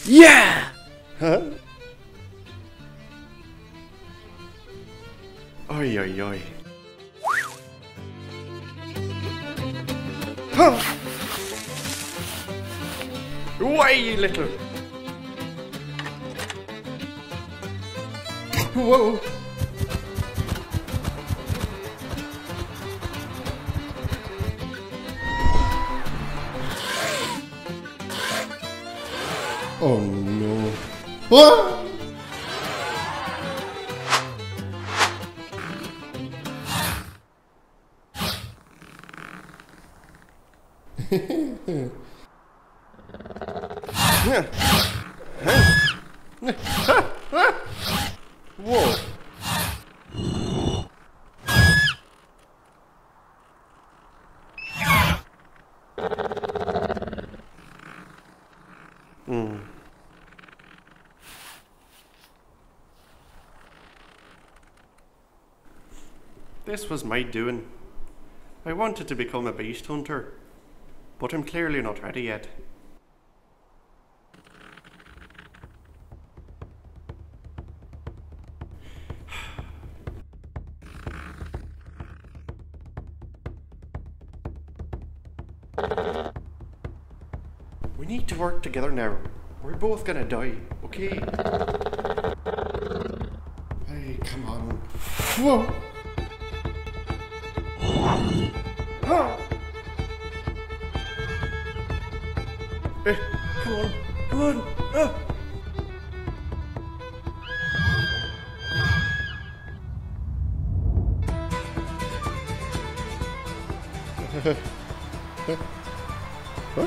Yeah! Huh? Oi, oi, oi. Huh! Away, you little... Whoa! Oh no. Ah! Whoa. This was my doing. I wanted to become a beast hunter, but I'm clearly not ready yet. We need to work together now. We're both gonna die, okay? Hey, come on. Whoa! Ah! Hey, come on, come on! Ah! Huh?